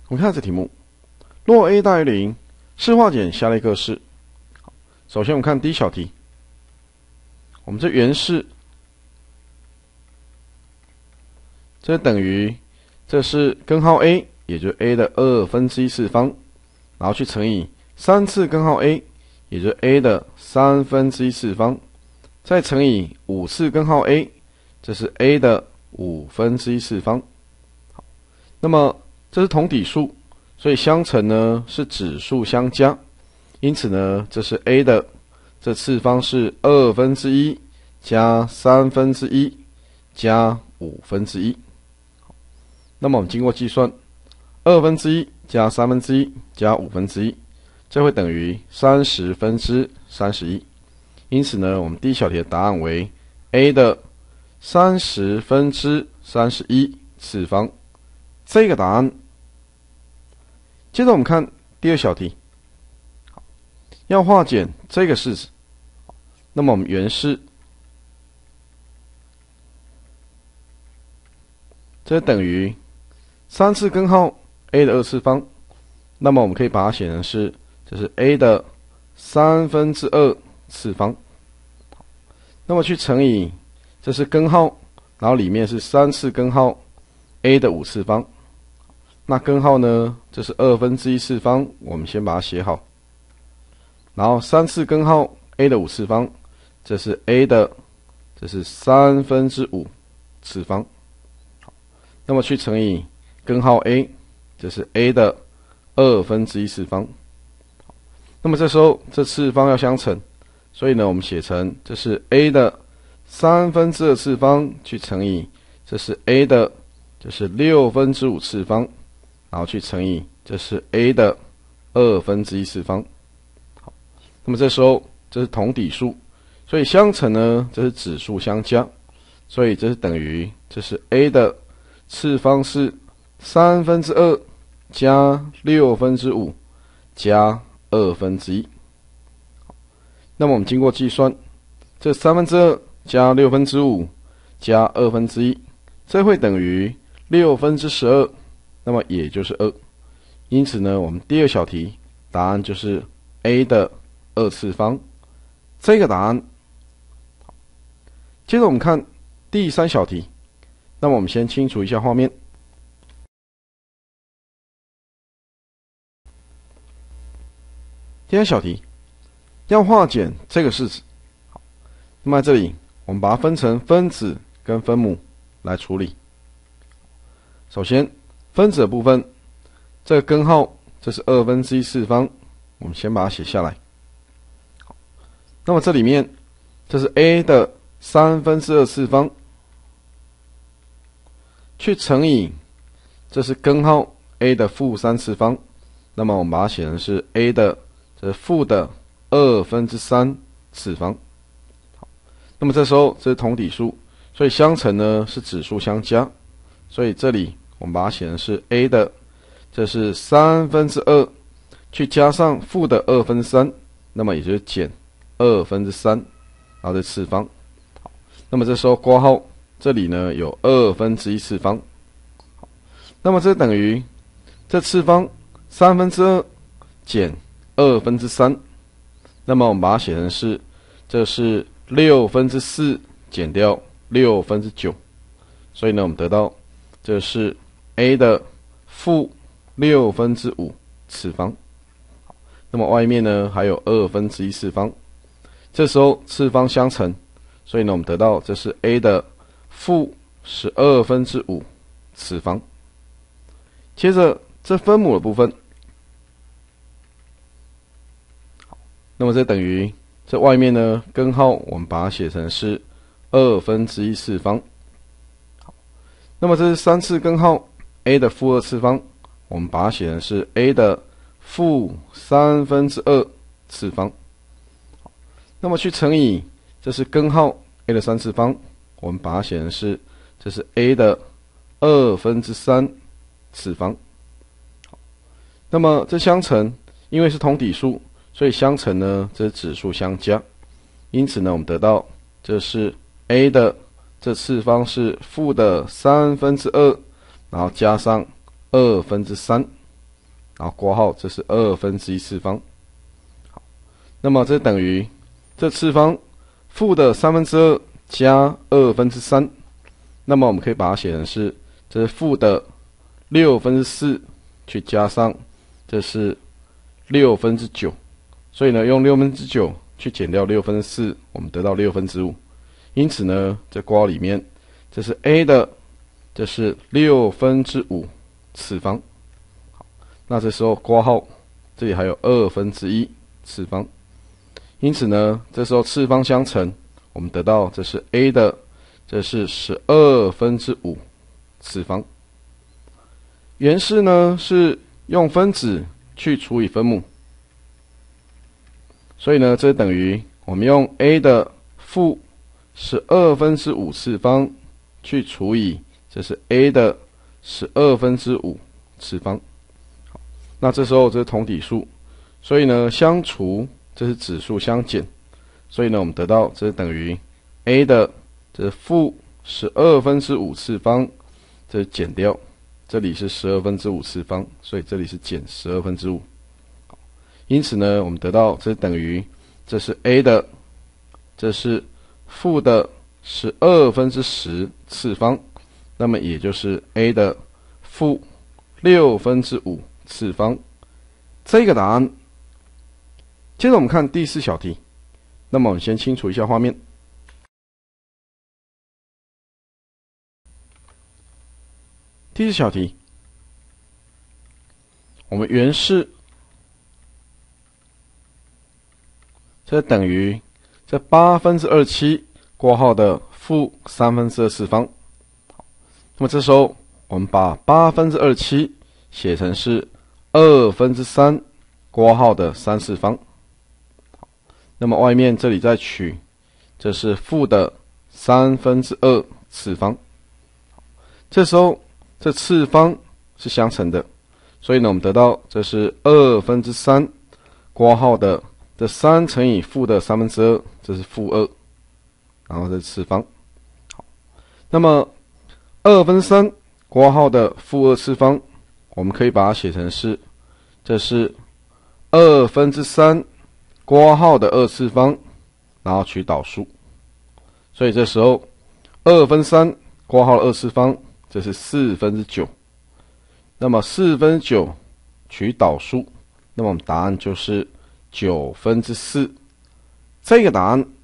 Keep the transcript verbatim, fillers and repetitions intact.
我们看这题目，若 a 大于零，式化简下列各式。首先我们看第一小题，我们这原式，这等于这是根号 a， 也就是 a 的二分之一次方，然后去乘以三次根号 a， 也就是 a 的三分之一次方，再乘以五次根号 a， 这是 a 的五分之一次方。好，那么这是同底数，所以相乘呢是指数相加，因此呢，这是 a 的这次方是二分之一加三分之一加五分之一。那么我们经过计算，二分之一加三分之一加五分之一，这会等于三十分之三十一。因此呢，我们第一小题的答案为 a 的三十分之三十一次方，这个答案。接着我们看第二小题，要化简这个式子，那么我们原式，这等于三次根号 a 的二次方，那么我们可以把它写成是，这是 a 的三分之二次方，那么去乘以这是根号，然后里面是三次根号 a 的五次方，那根号呢，这是二分之一次方，我们先把它写好，然后三次根号 a 的五次方，这是 a 的，这是三分之五次方，那么去乘以根号 a， 这是 a 的二分之一次方。那么这时候这次方要相乘，所以呢，我们写成这是 a 的三分之二次方去乘以这是 a 的，这是六分之五次方，然后去乘以这是 a 的二分之一次方。好，那么这时候这是同底数，所以相乘呢，这是指数相加，所以这是等于这是 a 的次方是三分之二加六分之五加二分之一。那么我们经过计算，这三分之二加六分之五加二分之一，这会等于六分之十二，那么也就是二。因此呢，我们第二小题答案就是 a 的二次方，这个答案。接着我们看第三小题，那么我们先清除一下画面。第三小题要化简这个式子，好，那么在这里我们把它分成分子跟分母来处理。首先分子的部分，这个根号这是二分之一次方，我们先把它写下来。好，那么这里面这是 a 的三分之二次方，去乘以这是根号 a 的负三次方，那么我们把它写成是 a 的这是负的二分之三次方。好，那么这时候这是同底数，所以相乘呢是指数相加，所以这里我们把它写成是 a 的，这是三分之二，去加上负的二分之三，那么也就是减二分之三，然后这次方。好，那么这时候括号这里呢有二分之一次方。好，那么这等于这次方三分之二减二分之三，那么我们把它写成是，这是六分之四减掉六分之九，所以呢，我们得到这是 a 的负六分之五次方。好，那么外面呢还有二分之一次方，这时候次方相乘，所以呢，我们得到这是 a 的负十二分之五次方。接着这分母的部分。那么这等于这外面呢根号我们把它写成是二分之一次方。好，那么这是三次根号 a 的负二次方，我们把它写成是 a 的负三分之二次方。好，那么去乘以这是根号 a 的三次方，我们把它写成是这是 a 的二分之三次方。好，那么这相乘，因为是同底数，所以相乘呢，这是指数相加，因此呢，我们得到这是 a 的这次方是负的三分之二，然后加上二分之三。 然后括号这是二分之一次方。好，那么这等于这次方负的三分之二加二分之三，那么我们可以把它写成是这是负的六分之四去加上这是六分之九，所以呢用六分之九去减掉六分之四，我们得到六分之五。因此呢，这括号里面这是 a 的这是六分之五次方。好，那这时候括号这里还有二分之一次方，因此呢，这时候次方相乘，我们得到这是 a 的这是十二分之五次方。原式呢是用分子去除以分母，所以呢，这等于我们用 a 的负十二分之五次方去除以这是 a 的十二分之五次方。好，那这时候这是同体数，所以呢相除这是指数相减，所以呢我们得到这是等于 a 的这是负十二分之五次方，这是减掉，这里是十二分之五次方，所以这里是减十二分之五。因此呢，我们得到这等于这是 a 的这是负的十二分之十次方，那么也就是 a 的负六分之五次方。这个答案。接着我们看第四小题，那么我们先清除一下画面。第四小题，我们原式这等于这八分之二七括号的负三分之二次方。那么这时候我们把八分之二七写成是二分之三括号的三次方。那么外面这里再取，这是负的三分之二次方。这时候这次方是相乘的，所以呢，我们得到这是二分之三括号的这三乘以负的三分之二，这是负二，然后这是次方。好，那么二分之三括号的负二次方，我们可以把它写成是这是二分之三括号的二次方，然后取导数，所以这时候二分之三括号的二次方，这是四分之九。那么四分之九取导数，那么我们答案就是九分之四。这个答案